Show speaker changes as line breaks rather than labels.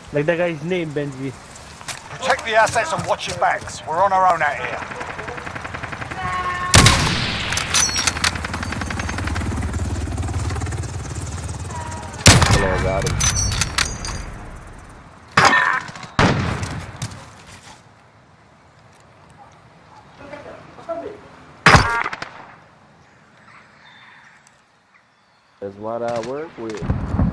Like that guy's name, Benji.
Protect the assets and watch your backs. We're on our own out here.
Hello, got him. That's what I work with.